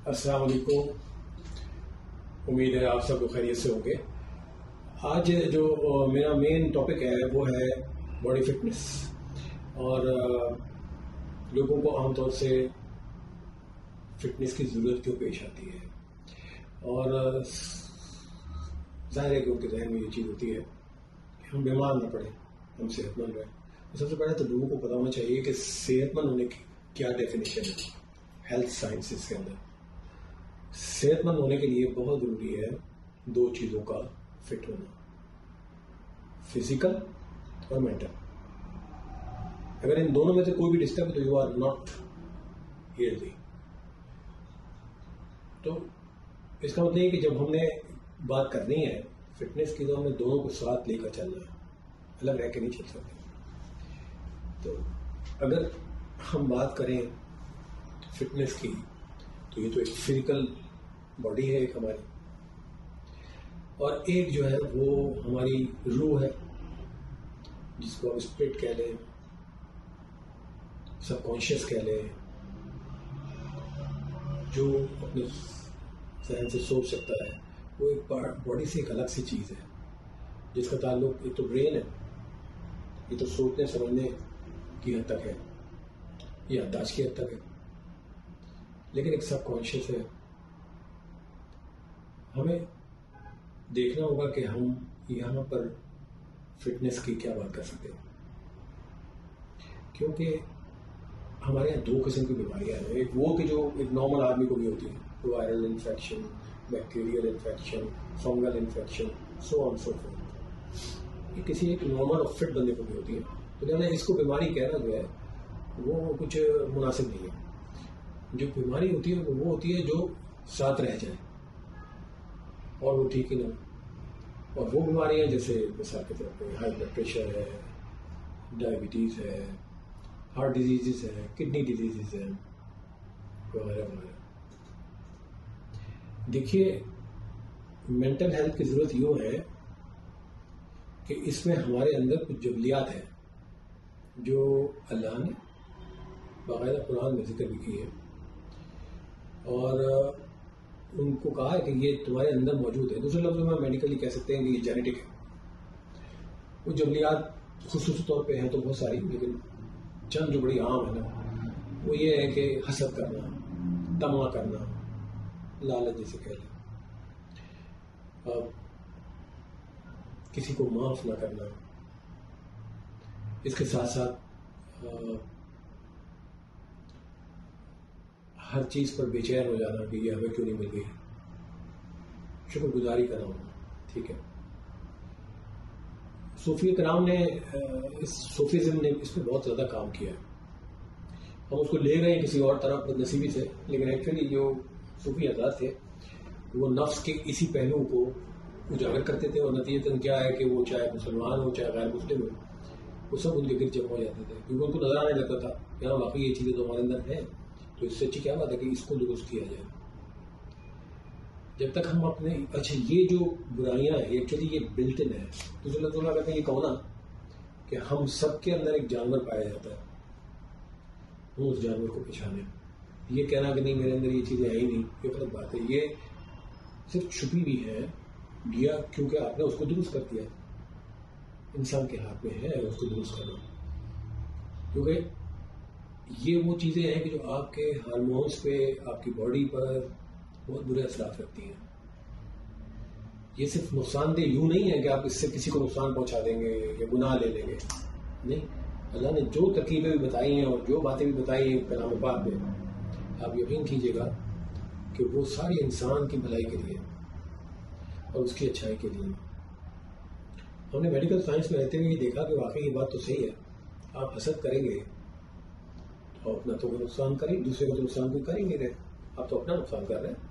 السلام علیکم. امید ہے آپ سب خیریت سے ہوں گے. آج جو میرا مین ٹاپک ہے وہ ہے باڈی فٹنس، اور لوگوں کو عام طور سے فٹنس کی ضرورت کیوں پیش آتی ہے، اور ظاہر ہے کہ ان کے ذہن میں یہ چیز ہوتی ہے کہ ہم بیمار نہ پڑیں، ہم صحت مند رہیں. سب سے پہلے تو لوگوں کو پتا ہونا چاہیے کہ صحت مند ہونے کی کیا ڈیفینیشن ہے. ہیلتھ سائنسز کے اندر صحت مند ہونے کے لیے بہت ضروری ہے دو چیزوں کا فٹ ہونا، فزیکل اور مینٹل. اگر ان دونوں میں سے کوئی بھی ڈسٹرب ہے تو یو آر ناٹ ہیلتھی. تو اس کا مطلب یہ کہ جب ہم نے بات کرنی ہے فٹنس کی تو ہمیں دونوں کو ساتھ لے کر چلنا ہے، الگ رہ کے نہیں چل سکتے. تو اگر ہم بات کریں فٹنس کی تو یہ تو ایک فزیکل باڈی ہے ایک ہماری، اور ایک جو ہے وہ ہماری روح ہے جس کو آپ اسپرٹ کہہ لیں، سب کانشیس کہہ لیں، جو اپنے ذہن سے سوچ سکتا ہے. وہ ایک باڈی سے ایک الگ سی چیز ہے جس کا تعلق ایک تو برین ہے، یہ تو سوچنے سمجھنے کی حد تک ہے، یہ یادداشت کی حد تک ہے، لیکن ایک سب کانشیس ہے. ہمیں دیکھنا ہوگا کہ ہم یہاں پر فٹنس کی کیا بات کر سکتے ہیں، کیونکہ ہمارے یہاں دو قسم کی بیماریاں ہیں. ایک وہ کہ جو ایک نارمل آدمی کو بھی ہوتی ہے، viral infection, bacterial infection, fungal infection, so on so forth. یہ کسی ایک نارمل اور فٹ بندے کو بھی ہوتی ہے. تو کہنا اس کو بیماری کہنا جو ہے وہ کچھ مناسب نہیں ہے. جو بیماری ہوتی ہے وہ ہوتی ہے جو ساتھ رہ جائے اور وہ ٹھیک ہی نہ ہو. اور وہ بیماریاں جیسے مثال کے طور پہ ہائی بلڈ پریشر ہے، ڈائبٹیز ہے، ہارٹ ڈیزیزز ہیں، کڈنی ڈیزیزز ہیں، وغیرہ وغیرہ. دیکھیے مینٹل ہیلتھ کی ضرورت یوں ہے کہ اس میں ہمارے اندر کچھ جبلیات ہیں جو اللہ نے باقاعدہ قرآن میں ذکر بھی کی ہے، اور ان کو کہا ہے کہ یہ تمہارے اندر موجود ہے. دوسرے لفظوں میں میڈیکلی کہہ سکتے ہیں کہ یہ جینیٹک ہے. وہ جبلیات خصوصی طور پہ ہیں تو بہت ساری، لیکن چند جو بڑی عام ہے نا وہ یہ ہے کہ حسد کرنا، طمع کرنا، لالچ جسے کہہ لیں، کسی کو معاف نہ کرنا. اس کے ساتھ ساتھ ہر چیز پر بے چین ہو جانا کہ یہ ہمیں کیوں نہیں مل گئی، شکر گزاری کرنا ہونا. ٹھیک ہے، صوفی کرام نے صوفیزم نے اس پہ بہت زیادہ کام کیا ہے. ہم اس کو لے گئے کسی اور طرف بد نصیبی سے، لیکن ایکچولی جو صوفی حضرات تھے وہ نفس کے اسی پہلو کو اجاگر کرتے تھے، اور نتیجتاً کیا ہے کہ وہ چاہے مسلمان ہو چاہے غیر مسلم ہو وہ سب ان کے گرد جمع ہو جاتے تھے، کیونکہ ان کو نظر آنے لگتا تھا کہ ہاں واقعی یہ چیزیں تو ہمارے اندر ہیں. تو اس سے اچھی کیا بات ہے کہ اس کو درست کیا جائے. جب تک ہم اپنے اچھا یہ جو برائیاں ہیں ایکچولی یہ بلٹ ان ہے. دوسرے لفظوں میں کہتے ہیں یہ کہو نا کہ ہم سب کے اندر ایک جانور پایا جاتا ہے، ہم اس جانور کو پہچانے. یہ کہنا کہ نہیں میرے اندر یہ چیزیں آئی نہیں، یہ غلط بات ہے. یہ صرف چھپی بھی ہے یا کیونکہ آپ نے اس کو درست کر دیا. انسان کے ہاتھ میں ہے اس کو درست کرنا، کیونکہ یہ وہ چیزیں ہیں کہ جو آپ کے ہارمونس پہ، آپ کی باڈی پر بہت برے اثرات رکھتی ہیں. یہ صرف نقصان دہ یوں نہیں ہے کہ آپ اس سے کسی کو نقصان پہنچا دیں گے یا گناہ لے لیں گے، نہیں. اللہ نے جو ترکیبیں بھی بتائی ہیں اور جو باتیں بھی بتائی ہیں کلام پاک میں، آپ یقین کیجیے گا کہ وہ ساری انسان کی بھلائی کے لیے اور اس کی اچھائی کے لیے. ہم نے میڈیکل سائنس میں رہتے ہوئے یہ دیکھا کہ واقعی یہ بات تو صحیح ہے. آپ حسد کریں گے تو اپنا تو نقصان کریں، دوسرے کو تو نقصان کوئی کر ہی نہیں رہے، آپ تو اپنا نقصان کر رہے ہیں.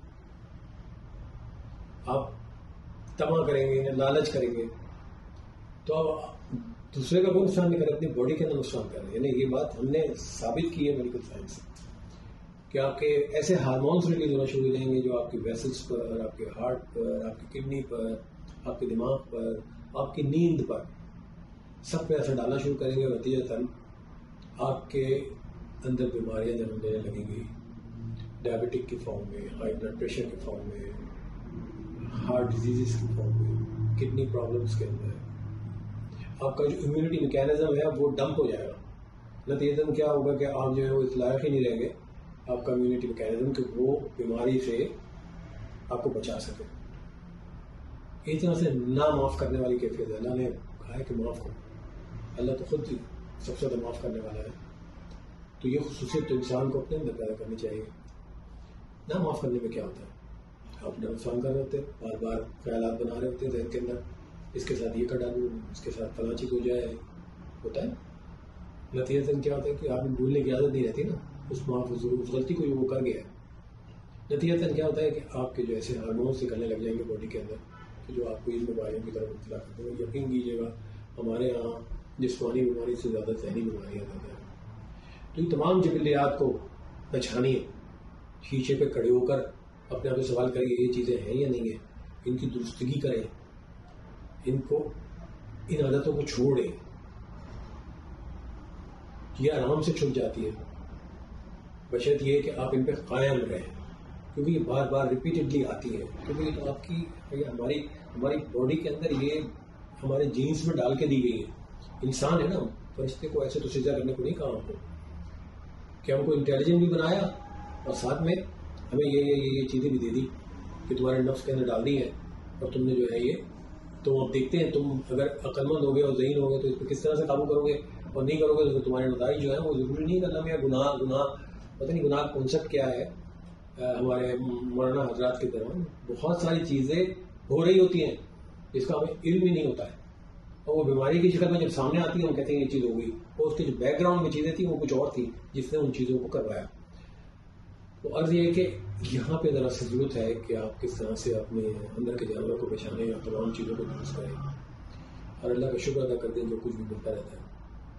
آپ طمع کریں گے، لالچ کریں گے تو آپ دوسرے کا کوئی نقصان نہیں کر رہے، اپنی باڈی کے اندر نقصان کر رہے ہیں. یعنی یہ بات ہم نے ثابت کی ہے میڈیکل سائنس سے کہ آپ کے ایسے ہارمونس ریلیز ہونا شروع ہو جائیں گے جو آپ کے ویسلس پر، آپ کے ہارٹ پر، آپ کی کڈنی پر، آپ کے دماغ پر، آپ کی نیند پر، سب پہ اثر ڈالنا شروع کریں گے، اور نتیجتاً آپ کے اندر بیماریاں جنم لینے لگیں گی. ڈائبٹک کی فارم میں, ہائی بلڈ پریشر کی فارم میں, ہارٹ ڈیزیز کی فارم میں, کڈنی پرابلمس کے اندر آپ کا جو امیونٹی میکینزم ہے وہ ڈمپ ہو جائے گا. نتیجتاً کیا ہوگا کہ آپ جو ہے وہ اس لائق ہی نہیں رہیں گے آپ کا امیونٹی میکینزم کہ وہ بیماری سے آپ کو بچا سکے. اس طرح سے نہ معاف کرنے والی کیفیت ہے. اللہ نے کہا ہے کہ معاف کرو, اللہ تو خود سب سے زیادہ معاف کرنے والا ہے. تو یہ خصوصیت تو انسان کو اپنے اندر پیدا کرنی چاہیے. نہ معاف کرنے میں کیا ہوتا ہے, آپ نقصان کر رہے ہوتے, بار بار خیالات بنا رہے ہوتے ہیں ذہن کے اندر, اس کے ساتھ یہ کر ڈالوں, اس کے ساتھ فلاں چیز ہو جائے, ہوتا ہے. نتیجتاً کیا ہوتا ہے کہ آپ بھولنے کی عادت نہیں رہتی نا, اس غلطی کو وہ کر گیا. نتیجتاً کیا ہوتا ہے کہ آپ کے جو ایسے ہارمونس نکلنے لگ جائیں گے باڈی کے اندر کہ جو آپ کو ان بیماریوں کی طرف مبتلا کرتے ہیں. یقین کیجیے گا ہمارے یہاں جسمانی بیماری سے زیادہ ذہنی بیماریاں زیادہ ہیں. تو یہ تمام جبلیات کو پہچانیے, شیشے پہ کھڑے ہو کر اپنے آپ سے سوال کریں یہ چیزیں ہیں یا نہیں ہیں, ان کی درستگی کریں, ان عادتوں کو چھوڑیں. یہ آرام سے چھٹ جاتی ہے بشرط یہ کہ آپ ان پہ قائم رہیں, کیونکہ یہ بار بار ریپیٹڈلی آتی ہے. کیونکہ یہ تو آپ کی ہماری باڈی کے اندر یہ ہمارے جینس میں ڈال کے دی گئی ہے. انسان ہے نا, فرشتے کو ایسے تو سجدہ کرنے کو نہیں کہا ہم کو, کہ ہم کو انٹیلیجنٹ بھی بنایا اور ساتھ میں ہمیں یہ چیزیں بھی دے دی کہ تمہارے نفس کے اندر ڈال دی ہے, اور تم نے جو ہے یہ تو آپ دیکھتے ہیں تم اگر عقل مند ہو گئے اور ذہین ہو گئے تو اس پہ کس طرح سے قابو کرو گے, اور نہیں کرو گے تو تمہارے نتائج جو ہیں وہ ضروری نہیں کرنا میں گناہ پتہ نہیں گناہ کانسیپٹ کیا ہے. ہمارے مولانا حضرات کی طرح بہت ساری چیزیں ہو رہی ہوتی ہیں جس کا ہمیں علم ہی نہیں ہوتا ہے, اور وہ بیماری کی شکل میں جب سامنے آتی ہے ہم کہتے ہیں یہ چیز ہو گئی, اور اس کے جو بیک گراؤنڈ میں چیزیں تھیں وہ کچھ اور تھیں جس نے ان چیزوں کو کروایا. تو عرض یہ ہے کہ یہاں پہ ذرا سی ضرورت ہے کہ آپ کس طرح سے اپنے اندر کے جانور کو پہچانیں اور تمام چیزوں کو درست کریں اور اللہ کا شکر ادا کر دیں جو کچھ بھی ملتا رہتا ہے.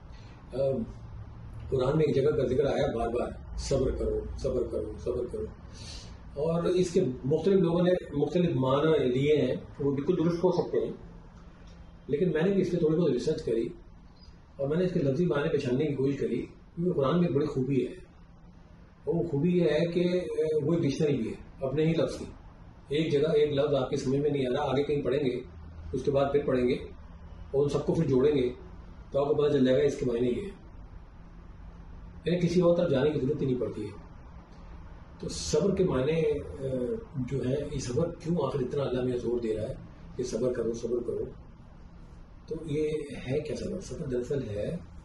قرآن میں ایک جگہ کا ذکر آیا بار بار, صبر کرو صبر کرو صبر کرو, اور اس کے مختلف لوگوں نے مختلف معنی لیے ہیں, وہ بالکل درست ہو سکتے ہیں, لیکن میں نے بھی اس پہ تھوڑی بہت ریسرچ کری اور میں نے اس کے لفظی معنی پہچاننے کی کوشش کری, کیونکہ قرآن میں ایک بڑی خوبی ہے, اور وہ خوبی یہ ہے کہ وہ ڈکشنری بھی ہے اپنے ہی لفظ کی. ایک جگہ ایک لفظ آپ کی سمجھ میں نہیں آ رہا, آگے کہیں پڑھیں گے, اس کے بعد پھر پڑھیں گے اور ان سب کو پھر جوڑیں گے تو آپ کو پتہ چل جائے گا اس کے معنی یہ ہے, یعنی کسی اور طرف جانے کی ضرورت ہی نہیں پڑتی ہے. تو صبر کے معنی جو ہے, یہ صبر کیوں آخر اتنا اللہ میں زور دے رہا ہے کہ صبر کرو صبر کرو, تو یہ ہے کیا صبر؟ صبر دراصل ہے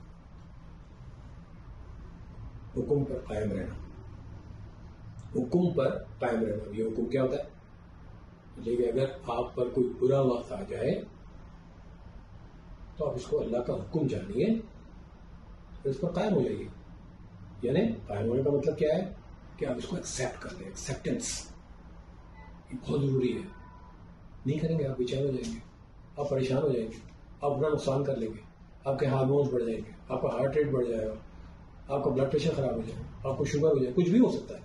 حکم پر قائم رہنا. حکم پر قائم رہنا, یہ حکم کیا ہوتا ہے؟ لیکن اگر آپ پر کوئی برا وقت آ جائے تو آپ اس کو اللہ کا حکم جانیے اور اس پر قائم ہو جائیے. یعنی قائم ہونے کا مطلب کیا ہے کہ آپ اس کو ایکسیپٹ کر لیں. ایکسیپٹنس یہ بہت ضروری ہے. نہیں کریں گے آپ بے چین ہو جائیں گے, آپ پریشان ہو جائیں گے, آپ اپنا نقصان کر لیں گے, آپ کے ہارمونس بڑھ جائیں گے, آپ کا ہارٹ ریٹ بڑھ جائے گا, آپ کا بلڈ پریشر خراب ہو جائے گا, آپ کو شوگر ہو جائے, کچھ بھی ہو سکتا ہے.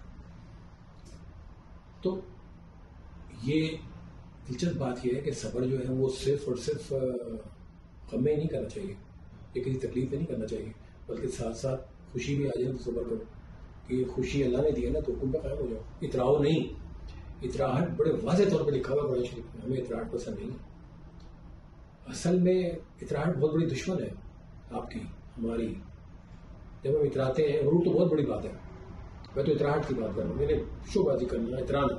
تو یہ دلچسپ بات یہ ہے کہ صبر جو ہے وہ صرف اور صرف غم میں ہی نہیں کرنا چاہیے, یہ کسی تکلیف میں نہیں کرنا چاہیے, بلکہ ساتھ ساتھ خوشی بھی آ جائے تو صبر کرو کہ یہ خوشی اللہ نے دی ہے نا تو حکم پہ قائم ہو جاؤ. اتراؤ نہیں, اتراہٹ بڑے واضح طور پہ لکھا ہوا قرآن شریف میں, ہمیں اتراہٹ پسند نہیں ہے. اصل میں اتراہٹ بہت بڑی دشمن ہے آپ کی ہماری. جب ہم اتراتے ہیں, غرور تو بہت بڑی بات ہے, میں تو اتراہٹ کی بات کر رہا ہوں, میں نے شو بازی کرنا, اترانا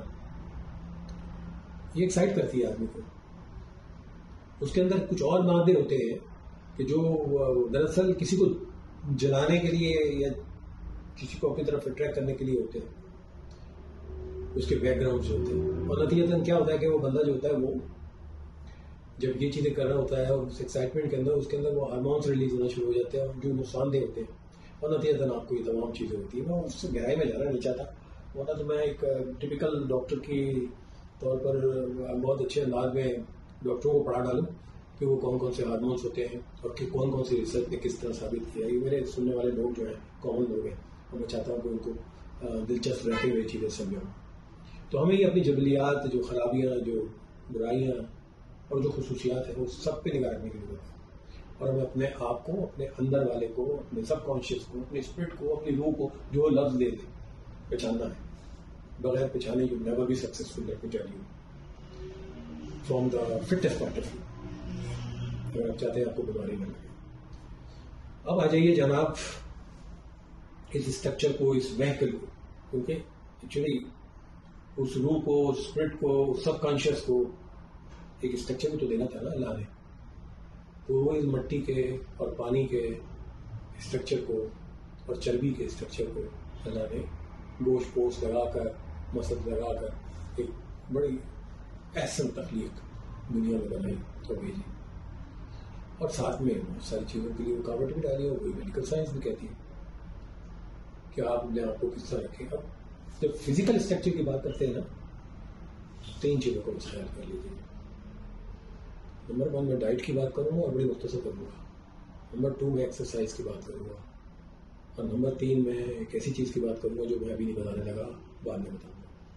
یہ ایکسائٹ کرتی ہے آدمی کو. اس کے اندر کچھ اور مادے ہوتے ہیں کہ جو دراصل کسی کو جلانے کے لیے یا کسی کو اپنی طرف اٹریکٹ کرنے کے لیے ہوتے ہیں, اس کے بیک گراؤنڈ سے ہوتے ہیں. اور نتیجتاً کیا ہوتا ہے کہ وہ بندہ جو ہوتا ہے وہ جب یہ چیزیں کر رہا ہوتا ہے اور اس ایکسائٹمنٹ کے اندر وہ ہارمونس ریلیز ہونا شروع ہو جاتے ہیں جو نقصان دہ ہوتے ہیں, اور نتیجتاً آپ کو یہ تمام چیزیں ہوتی ہیں. میں اس سے گہرائی میں جانا نہیں چاہتا, ورنہ تو میں ایک ٹپیکل ڈاکٹر کی طور پر بہت اچھے انداز میں ڈاکٹروں کو پڑھا ڈالوں کہ وہ کون کون سے ہارمونس ہوتے ہیں اور کہ کون کون سی ریسرچ نے کس طرح ثابت کیا. یہ میرے سننے والے لوگ جو ہیں کامن لوگ ہیں, اور میں چاہتا ہوں کہ ان کو دلچسپ رہتے ہوئے چیزیں سمجھاؤں. تو ہمیں یہ اپنی جبلیات, جو خرابیاں, جو برائیاں اور جو خصوصیات ہیں وہ سب پہ نگاہ رکھنے کی ضرورت ہے, اور ہمیں اپنے آپ کو, اپنے اندر والے کو, اپنے سب کانشیس کو, اپنے اسپرٹ کو, اپنی روح کو جو لفظ دے دے پہچاننا ہے. بغیر پچھانے you never be successful. Let me tell you from the fitness point of view. اگر آپ چاہتے ہیں آپ کو بیماری نہ لگے. اب آ جائیے جناب اس اسٹرکچر کو, اس وہیکل کو, کیونکہ ایکچولی اس روح کو, اسپرٹ کو, سب کانشیس کو ایک اسٹرکچر بھی تو دینا تھا نا اللہ نے. تو وہ اس مٹی کے اور پانی کے اسٹرکچر کو اور چربی کے اسٹرکچر کو اللہ نے گوشت پوش لگا کر, مسد لگا کر ایک بڑی احسن تخلیق دنیا میں بنائی اور بھیجی, اور ساتھ میں بہت ساری چیزوں کے لیے رکاوٹ بھی ڈالی. اور وہی میڈیکل سائنس بھی کہتی ہے کہ آپ اپنے آپ کو کس طرح رکھیں. اب جب فزیکل اسٹرکچر کی بات کرتے ہیں نا, 3 چیزوں کو بس خیال کر لیجیے. نمبر 1 میں ڈائٹ کی بات کروں گا اور بڑی مختصر کروں گا. نمبر 2 میں ایکسرسائز کی بات کروں گا. اور نمبر 3 میں ایک ایسی چیز کی بات کروں گا جو میں ابھی نہیں بتانے لگا, بعد میں بتاؤں گا.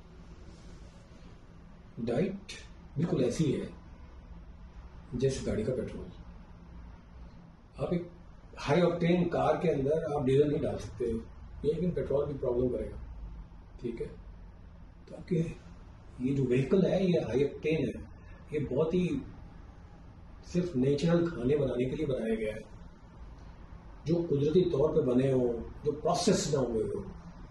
ڈائٹ بالکل ایسی ہے جیسے گاڑی کا پیٹرول. آپ ایک ہائی آکٹین کار کے اندر آپ ڈیزل نہیں ڈال سکتے, لیکن پیٹرول بھی پرابلم کرے گا. ٹھیک ہے, تو آپ کے یہ جو وہیکل ہے یہ ہائی آکٹین ہے. یہ بہت ہی صرف نیچرل کھانے بنانے کے لیے بنایا گیا ہے, جو قدرتی طور پہ بنے ہوں, جو پروسیس نہ ہوئے ہو,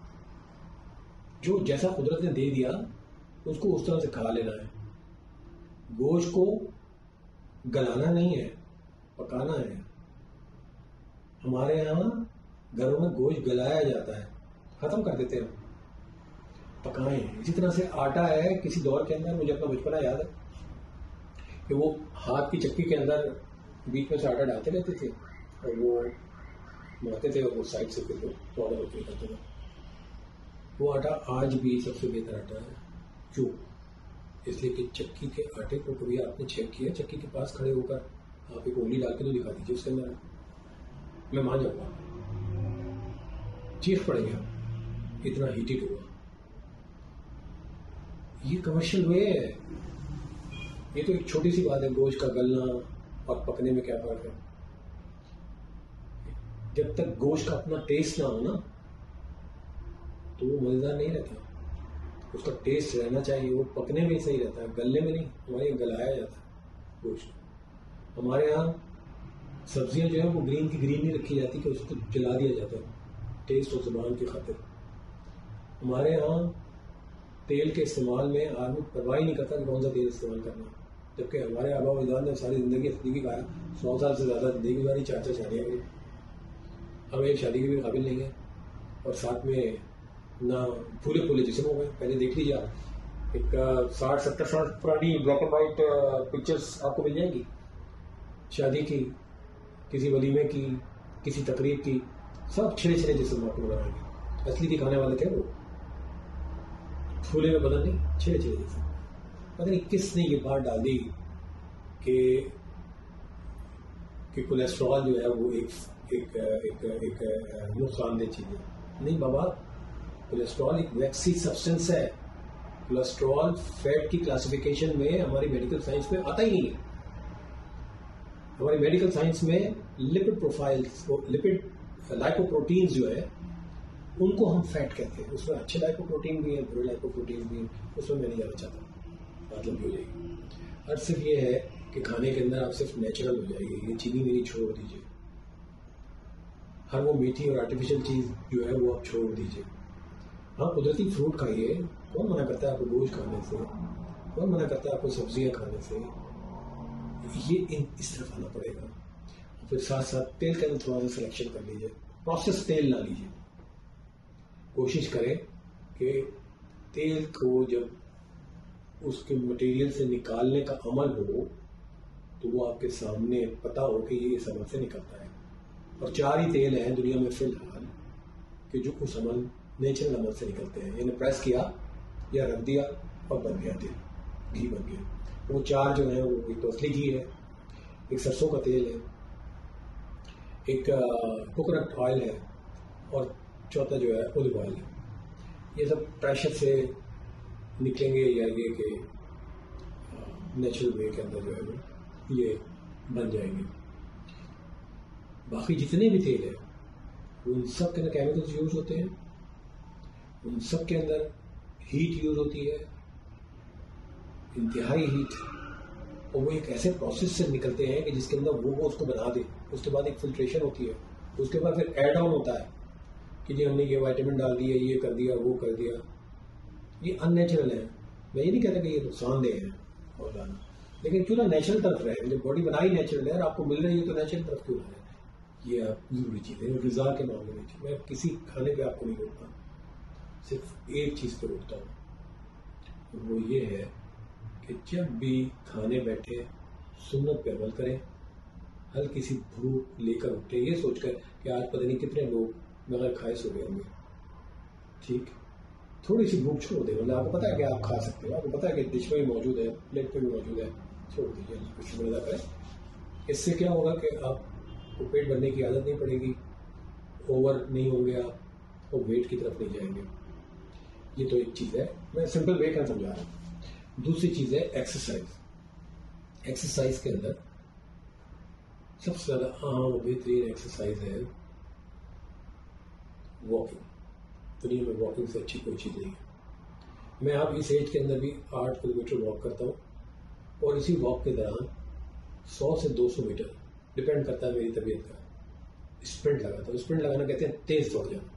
جو جیسا قدرت نے دے دیا اس کو اس طرح سے کھا لینا ہے. گوشت کو گلانا نہیں ہے, پکانا ہے. ہمارے یہاں گھروں میں گوشت گلایا جاتا ہے, ختم کر دیتے ہیں, پکائیں. اسی طرح سے آٹا ہے. کسی دور کے اندر مجھے اپنا بچپنا یاد ہے کہ وہ ہاتھ کی چکی کے اندر بیچ میں سے آٹا ڈالتے رہتے تھے اور وہ مارتے تھے, اور وہ سائڈ سے پھر وہ پاؤڈر ہوتے کرتے تھے. وہ آٹا آج بھی سب سے بہتر آٹا ہے. کیوں؟ اس لیے کہ چکی کے آٹے کو کبھی آپ نے چیک کیا, چکی کے پاس کھڑے ہو کر آپ ایک انگلی ڈال کے تو دکھا دیجیے اس کے اندر, میں مان جاؤں گا چیخ پڑے گا, اتنا ہیٹڈ ہوا. یہ کمرشل وے ہے. یہ تو ایک چھوٹی سی بات ہے, گوشت کا گلنا اور پکنے میں کیا فرق ہے. جب تک گوشت کا اپنا ٹیسٹ نہ ہو نا تو وہ مزیدار نہیں رہتا. اس کا ٹیسٹ رہنا چاہیے, وہ پکنے میں ہی صحیح رہتا ہے, گلنے میں نہیں. ہمارے یہاں گلایا جاتا ہے گوشت. ہمارے یہاں سبزیاں جو ہیں وہ گرین کی گرین نہیں رکھی جاتی کہ اس کو جلا دیا جاتا ہے ٹیسٹ اور زبان کی خاطر. ہمارے یہاں تیل کے استعمال میں آدمی پرواہ نہیں کرتا کہ کون سا تیل استعمال کرنا, جبکہ ہمارے آبا و اجداد نے ساری زندگی کھایا, 100 سال سے زیادہ زندگی گزاری, 4 شادیاں کری. ہم ایک شادی کے بھی قابل نہیں ہیں, اور ساتھ میں نہ پھولے جسم ہو گئے. پہلے دیکھ لیجیے آپ, ایک 60-70 سال پرانی بلیک اینڈ وائٹ پکچرس آپ کو مل جائیں گی شادی کی, کسی ولیمے کی, کسی تقریب کی. سب چھلے جسم آپ کو نظر آئیں گے. اصلی دکھانے والے تھے وہ پھولے میں بدن نہیں, چھلے جسم. پتہ نہیں کس نے یہ بات ڈال دی کہ کولیسٹرول جو ہے وہ ایک نقصان دہ چیز ہے. نہیں بابا, کولیسٹرول ایک ویکسی سبسٹنس ہے. کولیسٹرول فیٹ کی کلاسیفیکیشن میں ہماری میڈیکل سائنس میں آتا ہی نہیں ہے. ہماری میڈیکل سائنس میں لپڈ پروفائلز, لپڈ لائپوپروٹینز جو ہے ان کو ہم فیٹ کہتے ہیں. اس میں اچھے لائپوپروٹین بھی ہیں, برے لائپوپروٹین بھی ہیں, اس میں نہیں جانا چاہتا, مطلب بھی ہو جائے گی. اور صرف یہ ہے کہ کھانے کے اندر آپ صرف نیچرل ہو جائے گی. یہ چینی میری چھوڑ دیجیے, ہر وہ میٹھی اور آرٹیفیشل چیز جو ہے وہ آپ چھوڑ دیجیے. ہاں قدرتی فروٹ کھائیے. کون منع کرتا ہے آپ کو گوشت کھانے سے, کون منع کرتا ہے آپ کو سبزیاں کھانے سے. یہ اس طرف آنا پڑے گا. پھر ساتھ ساتھ تیل کا تھوڑا سا سلیکشن کر لیجیے, پروسیس تیل نہ لیجیے. کوشش کریں کہ تیل کو جب اس کے مٹیریل سے نکالنے کا عمل ہو تو وہ آپ کے سامنے پتہ ہو کہ یہ اس عمل سے نکلتا ہے. اور 4 ہی تیل ہیں دنیا میں فی الحال کہ جو اس عمل نیچرل عمل سے نکلتے ہیں. یعنی پریس کیا یا رکھ دیا اور بن گیا تیل, گھی بن گیا. وہ 4 جو ہیں وہ ایک تو اصلی گھی ہے, ایک سرسوں کا تیل ہے, ایک کوکونٹ آئل ہے, اور چوتھا جو ہے اولیو آئل ہے. یہ سب پریشر سے نکلیں گے یا یہ کہ نیچرل وے کے اندر جو ہے وہ یہ بن جائیں گے. باقی جتنے بھی تیل ہیں ان سب کے اندر کیمیکلز یوز ہوتے ہیں, ان سب کے اندر ہیٹ یوز ہوتی ہے، انتہائی ہیٹ، اور وہ ایک ایسے پروسیس سے نکلتے ہیں کہ جس کے اندر وہ اس کو بنا دے. اس کے بعد ایک فلٹریشن ہوتی ہے، اس کے بعد پھر ایڈ آن ہوتا ہے کہ جی ہم نے یہ وائٹامن ڈال دیا، یہ کر دیا، وہ کر دیا. یہ ان نیچرل ہے. میں یہ نہیں کہتا کہ یہ نقصان دہ ہے اور جانا، لیکن کیوں نہ نیچرل طرف رہے. جب باڈی بنائی نیچرل ہے اور آپ کو مل رہی ہے تو نیچرل طرف کیوں نہ رہے. یہ آپ ضروری چیز ہے. غذا کے معاملے میں میں کسی کھانے پہ آپ کو نہیں روکتا، صرف ایک چیز پہ روکتا ہوں، وہ یہ ہے کہ جب بھی کھانے بیٹھے سنت پہ عمل کریں. ہلکی سی بھوک لے کر اٹھے یہ سوچ کر کہ آج پتہ نہیں کتنے لوگ بغیر کھائے سو گئے ہوں گے. ٹھیک، تھوڑی سی بھوک چھوڑ دیں. مطلب آپ کو پتا ہے کہ آپ کھا سکتے ہو، آپ کو پتا ہے کہ ڈش میں بھی موجود ہے، پلیٹ پہ بھی موجود ہے، چھوڑ دیجیے. اللہ کو شکر ادا کریں. اس سے کیا ہوگا کہ آپ کو پیٹ بھرنے کی عادت نہیں پڑے گی، اوور نہیں ہوں گے آپ، اور ویٹ کی طرف نہیں جائیں گے. یہ تو ایک چیز ہے، میں سمپل وے کا سمجھا رہا ہوں. دوسری چیز ہے ایکسرسائز. ایکسرسائز کے اندر سب سے زیادہ عام اور بہترین ایکسرسائز ہے واکنگ. دنیا میں واکنگ سے اچھی کوئی چیز نہیں ہے. میں اب اس ایج کے اندر بھی 8 کلومیٹر واک کرتا ہوں، اور اسی واک کے دوران 100 سے 200 میٹر، ڈپینڈ کرتا ہے میری طبیعت کا، اسپرنٹ لگاتا ہوں. اسپرنٹ لگانا کہتے ہیں تیز دوڑ جانا،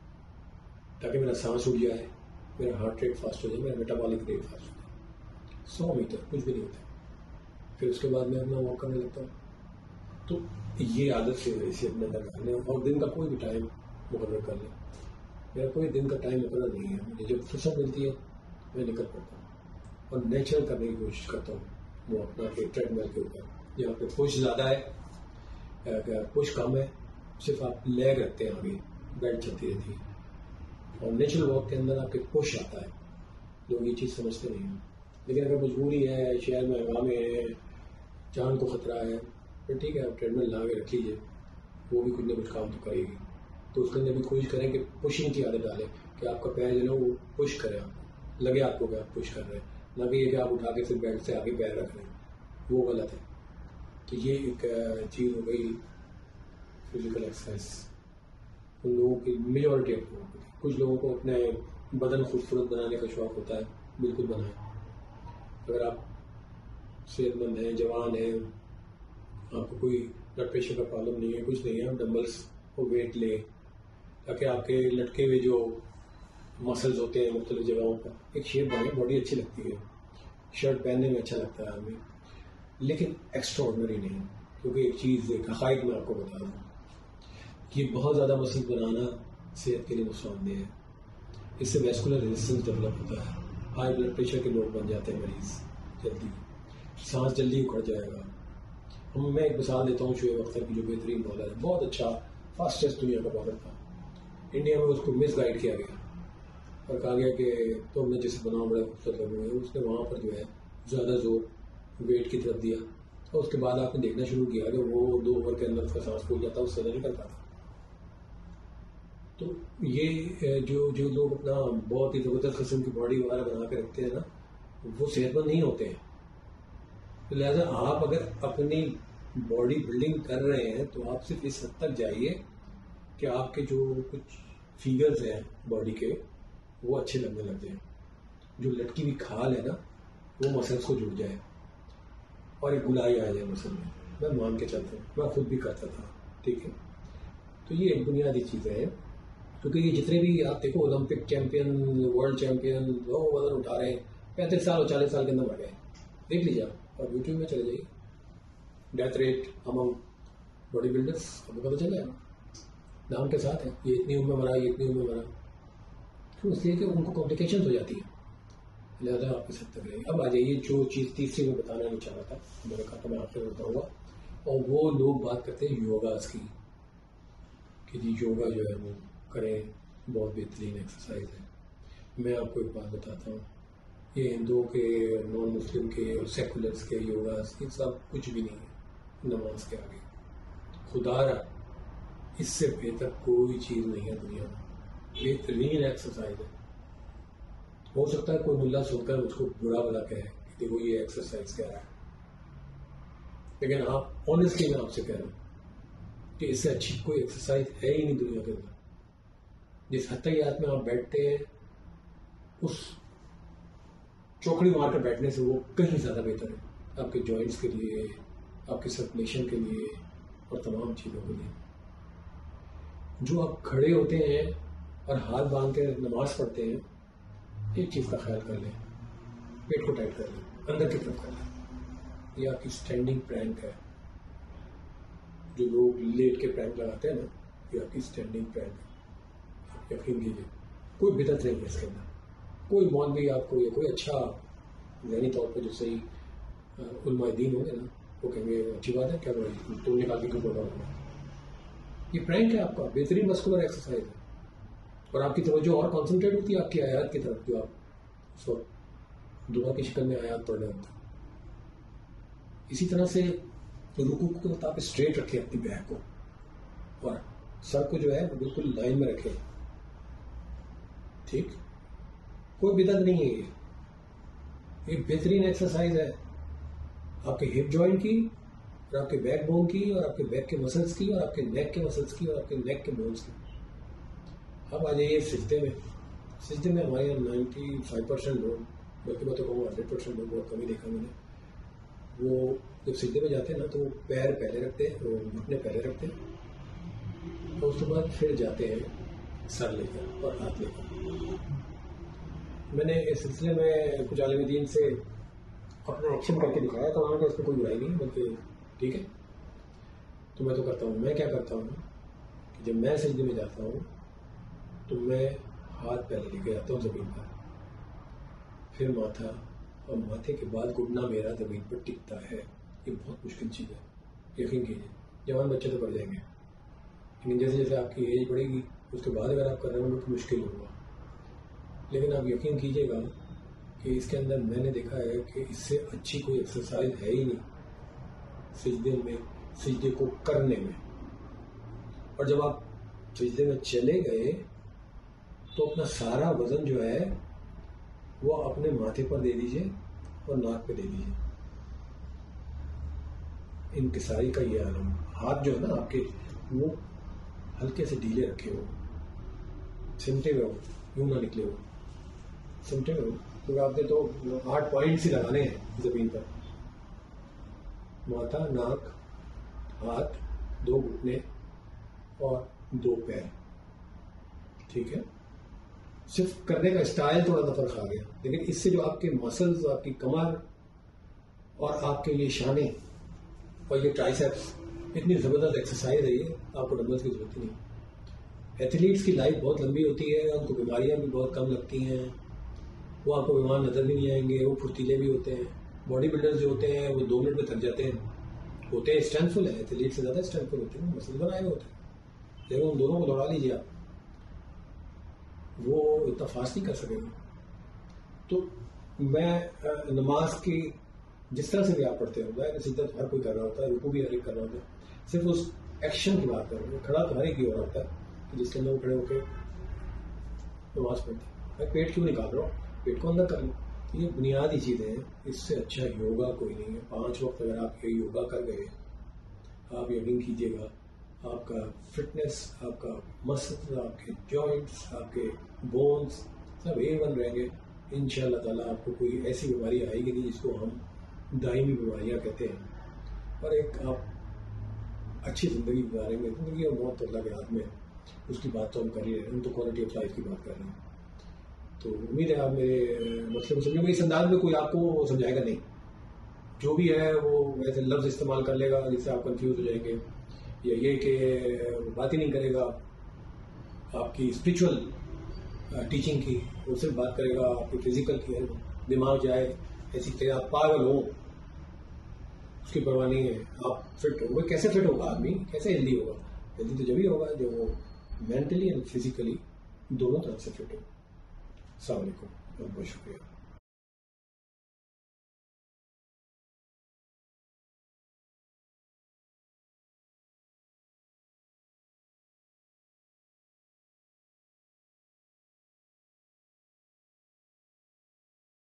تاکہ میرا سانس اٹھ جائے، میرا ہارٹ ریٹ فاسٹ ہو جائے، میرا میٹابولک ریٹ فاسٹ ہو جائے. 100 میٹر کچھ بھی نہیں ہوتا. پھر اس کے بعد میں اپنا واک کرنے لگتا ہوں. تو یہ عادت سے اسے اپنے اندر کرنے، اور دن کا کوئی بھی ٹائم مقرر کر لیں. میرا کوئی دن کا ٹائم مقرر نہیں ہے. مجھے جب فرصت ملتی ہے میں نکل پڑتا ہوں، اور نیچرل کرنے کی کوشش کرتا ہوں. وہ اپنا کہ ٹریڈ مل کے اوپر جہاں پہ پش زیادہ ہے، پش کم ہے، صرف آپ لیگ رکھتے ہیں آگے، بیلٹ چلتی رہتی ہے. اور نیچرل واک کے اندر آپ کے پش آتا ہے. لوگ یہ چیز سمجھتے نہیں ہیں. لیکن اگر مجبوری ہے، شہر میں ہنگامے ہیں، جان کو خطرہ ہے، پھر ٹھیک ہے آپ ٹریڈ مل لا کے رکھ لیجیے، وہ بھی کچھ نہ کچھ کام تو کرے گی. تو اس کے اندر بھی کوشش کریں کہ پشنگ کی عادت ڈالیں، کہ آپ کا پیر جو ہے وہ پش کرے، آپ لگے آپ کو کہ آپ پش کر رہے ہیں، نہ کہ یہ کہ آپ اٹھا کے صرف بیلٹ سے آگے پیر رکھ رہے ہیں. وہ غلط ہے. تو یہ ایک چیز ہو گئی فزیکل ایکسرسائز. ان لوگوں کی میجورٹی آف لوگوں کو، کچھ لوگوں کو اپنے بدن خوبصورت بنانے کا شوق ہوتا ہے، بالکل بنائیں. اگر آپ صحت مند ہیں، جوان ہیں، آپ کو کوئی بلڈ پریشر کا پرابلم نہیں ہے، کچھ نہیں ہے، آپ ڈمبلس کو ویٹ لیں، تاکہ آپ کے لٹکے ہوئے جو مسلز ہوتے ہیں مختلف جگہوں پر ایک شیپ بنے، باڈی اچھی لگتی ہے، شرٹ پہننے میں اچھا لگتا ہے ہمیں. لیکن ایکسٹرا آرڈنری نہیں، کیونکہ ایک چیز، ایک حقائق میں آپ کو بتا دوں کہ بہت زیادہ مسلز بنانا صحت کے لیے نقصان دہ ہے. اس سے ویسکولر ریزسٹنس ڈیولپ ہوتا ہے، ہائی بلڈ پریشر کے لوگ بن جاتے ہیں مریض جلدی، سانس جلدی اکھڑ جائے گا. میں ایک مثال دیتا ہوں شعیب اختر کی، جو بہترین بالر ہے، بہت اچھا فاسٹسٹ دنیا کا بالر تھا. انڈیا میں اس کو مس گائیڈ کیا گیا اور کہا گیا کہ تم نے جسے بناؤ بڑے خوبصورت لوگ ہوئے. اس نے وہاں پر جو ہے زیادہ زور ویٹ کی طرف دیا، اور اس کے بعد آپ نے دیکھنا شروع کیا کہ وہ 2 اوور کے اندر اس کا سانس پھول جاتا، اس سے نہیں کر پاتا. تو یہ جو لوگ اپنا بہت ہی زبردست قسم کی باڈی وغیرہ بنا کے رکھتے ہیں نا، وہ صحت مند نہیں ہوتے ہیں. لہٰذا آپ اگر اپنی باڈی بلڈنگ کر رہے ہیں تو آپ صرف اس حد تک جائیے کہ آپ کے جو کچھ فیگرز ہیں باڈی کے وہ اچھے لگنے لگ جائیں. جو لٹکی ہوئی کھال ہے نا وہ مسلس کو جڑ جائے اور ایک گلائی آ جائے مسل میں. میں مان کے چلتا ہوں، میں خود بھی کرتا تھا. ٹھیک ہے، تو یہ ایک بنیادی چیزیں ہیں. کیونکہ یہ جتنے بھی آپ دیکھو اولمپک چیمپئن، ورلڈ چیمپئن، وہ وزن اٹھا رہے ہیں 35 سال اور 40 سال کے اندر بڑھ گئے. دیکھ لیجیے آپ، اور یوٹیوب میں چلے جائیے death rate among body builders, آپ کو پتہ چلے گا نام کے ساتھ ہے، یہ اتنی عمر مرا، یہ اتنی عمر مرا. کیوں؟ اس لیے کہ ان کو کمپلیکیشنز ہو جاتی ہیں. لہٰذا آپ اس حد تک رہیے. اب آ جائیے جو چیز تیسری میں بتانا نہیں چاہ رہا تھا، میں نے کہا تو میں آخر میں بتاؤں گا. اور وہ لوگ بات کرتے ہیں یوگاز کی، کہ جی یوگا جو ہے وہ کریں، بہت بہترین ایکسرسائز ہے. میں آپ کو ایک بات بتاتا ہوں، یہ ہندوؤں کے، نان مسلم کے اور سیکولرس کے یوگاز، یہ سب کچھ بھی نہیں ہے نماز کے آگے. خدا را اس سے بہتر کوئی چیز نہیں ہے دنیا میں. بہترین ایکسرسائز ہے. ہو سکتا ہے کوئی ملا سن کر اس کو برا بلا کہے کہ دیکھو یہ ایکسرسائز کیا رہا ہے، لیکن آپ آنیسٹلی میں آپ سے کہہ رہا ہوں کہ اس سے اچھی کوئی ایکسرسائز ہے ہی نہیں دنیا کے اندر. جس حد تک یہ میں آپ بیٹھتے ہیں اس چوکڑی مار کر بیٹھنے سے وہ کہیں زیادہ بہتر ہے آپ کے جوائنٹس کے لیے، آپ کی سرکولیشن کے لیے اور تمام چیزوں کے لیے. جو آپ کھڑے ہوتے ہیں اور ہاتھ باندھ کے نماز پڑھتے ہیں، ایک چیز کا خیال کر لیں، پیٹ کو ٹائٹ کر لیں، اندر کی طرف کر لیں. یہ آپ کی اسٹینڈنگ پرینک ہے. جو لوگ لیٹ کے پرینک لگاتے ہیں نا، یہ آپ کی اسٹینڈنگ پرینک ہے. آپ یقین کیجیے کوئی بدعت نہیں ہے اس کے اندر. کوئی مولوی آپ کو یا کوئی اچھا ذہنی طور پہ جو صحیح علماء دین ہوں گے نا، وہ کہیں گے اچھی بات ہے، کیا بھائی تو نکال کے کیوں بول رہا ہوں. یہ پرینک ہے آپ کا، بہترین مسکولر ایکسرسائز ہے. اور آپ کی توجہ اور کانسنٹریٹ ہوتی ہے آپ کی آیات کی طرف، جو آپ اس وقت دعا کی شکل میں آیات پڑھ رہے ہوتے ہیں. اسی طرح سے رکوع کو آپ اسٹریٹ رکھیں اپنی بیک کو، اور سر کو جو ہے وہ بالکل لائن میں رکھیں. ٹھیک، کوئی بدعت نہیں ہے. یہ بہترین ایکسرسائز ہے آپ کے ہپ جوائنٹ کی، اور آپ کے بیک بون کی، اور آپ کے بیک کے مسلس کی، اور آپ کے نیک کے مسلس کی، اور آپ کے نیک کے بونس کی. اب آ جائیے سجدے میں. سجدے میں ہمارے یہاں 95% لوگ، بلکہ میں تو کہوں 100% لوگ، بہت کمی دیکھا میں نے، وہ جب سجدے میں جاتے ہیں نا تو وہ پیر پہلے رکھتے ہیں، وہ گھٹنے پہلے رکھتے ہیں، اور اس کے بعد پھر جاتے ہیں سر لے کر اور ہاتھ لے کر. میں نے اس سلسلے میں کچھ عالم دین سے اپنا ایکشن کر کے دکھایا تو انہوں نے اس میں کوئی برائی نہیں، بلکہ ٹھیک ہے. تو میں تو کرتا ہوں. میں کیا کرتا ہوں کہ جب میں سجدے میں جاتا ہوں تو میں ہاتھ پہلے لے کے جاتا ہوں زمین پر، پھر ماتھا، اور ماتھے کے بعد گھٹنا میرا زمین پر ٹکتا ہے. یہ بہت مشکل چیز ہے، یقین کیجیے. جوان بچے تو پڑ جائیں گے، لیکن جیسے جیسے آپ کی ایج بڑھے گی اس کے بعد اگر آپ کر رہے ہوں تو مشکل ہوگا. لیکن آپ یقین کیجیے گا کہ اس کے اندر میں نے دیکھا ہے کہ اس سے اچھی کوئی ایکسرسائز ہے ہی نہیں سجدے میں، سجدے کو کرنے میں. اور جب آپ سجدے میں چلے گئے تو اپنا سارا وزن جو ہے وہ اپنے ماتھے پر دے دیجئے اور ناک پہ دے دیجئے. انکساری کا یہ عالم. ہاتھ جو ہے نا آپ کے وہ ہلکے سے ڈھیلے رکھے ہو، سمٹے ہوئے ہو، یوں نہ نکلے ہو، سمٹے ہوئے ہو. کیونکہ آپ نے تو 8 پوائنٹس ہی لگانے ہیں زمین پر. ماتھا، ناک، ہاتھ، 2 گھٹنے اور 2 پیر. ٹھیک ہے، صرف کرنے کا اسٹائل تھوڑا سا فرق آ گیا، لیکن اس سے جو آپ کے مسلز، آپ کی کمر اور آپ کے یہ شانے اور یہ ٹرائسیپس، اتنی زبردست ایکسرسائز ہے یہ، آپ کو ڈمبلز کی ضرورت ہی نہیں. ایتھلیٹس کی لائف بہت لمبی ہوتی ہے، ان کو بیماریاں بھی بہت کم لگتی ہیں، وہ آپ کو بیمار نظر بھی نہیں آئیں گے، وہ پھرتیلے بھی ہوتے ہیں. باڈی بلڈرز جو ہوتے ہیں وہ 2 منٹ میں تھک جاتے ہیں، ہوتے ہیں اسٹرینتھ فل ہے، ایتھلیٹ سے زیادہ اسٹرینتھ فل ہوتے ہیں، مسل بنائے ہوئے ہوتے ہیں. لیکن ان دونوں کو دوڑا لیجیے آپ، وہ اتنا فاسٹ نہیں کر سکے گا. تو میں نماز کی جس طرح سے بھی آپ پڑھتے ہو، میں سجدہ تو ہر کوئی کر رہا ہوتا ہے، رکوع بھی ہر ایک کر رہا ہوتا ہے، صرف اس ایکشن کی بات کر رہا ہوں. کھڑا تو ہر ایک ہی ہو رہا ہوتا ہے کہ جس کے اندر وہ کھڑے ہو کے نماز پڑھتے ہیں. میں پیٹ کیوں نکال رہا ہوں، پیٹ کو اندر کر لوں. یہ بنیادی چیزیں ہیں، اس سے اچھا یوگا کوئی نہیں ہے. 5 وقت اگر آپ یہ یوگا کر گئے، آپ یقین کیجیے گا آپ کا فٹنس، آپ کا مسل، آپ کے جوائنٹس، آپ کے بونس سب A1 رہیں گے. ان شاء اللہ تعالیٰ آپ کو کوئی ایسی بیماری آئے گی نہیں جس کو ہم دائمی بیماریاں کہتے ہیں. اور ایک آپ اچھی زندگی گزاریں گے. زندگی اور موت تو اللہ کے ہاتھ میں، اس کی بات تو ہم کر ہی رہے ہیں، ہم تو کوالٹی آف لائف کی بات کر رہے ہیں. تو امید ہے آپ میرے مسئلے کو سمجھیں گے. اس انداز میں کوئی آپ کو سمجھائے گا نہیں، جو بھی ہے وہ ایسے لفظ استعمال کر لے گا جس سے آپ کنفیوز ہو جائیں گے، یا یہ کہ بات ہی نہیں کرے گا آپ کی اسپریچول ٹیچنگ کی، وہ صرف بات کرے گا آپ کی فزیکل کی. دماغ جائے ایسی کہ آپ پاگل ہو، اس کی پرواہ نہیں ہے. آپ فٹ ہو، وہ کیسے فٹ ہوگا آدمی، کیسے ہیلدی ہوگا؟ ہیلدی تو جبھی ہوگا جو وہ مینٹلی اینڈ فزیکلی دونوں طرف سے فٹ ہو. السلام علیکم، بہت بہت شکریہ.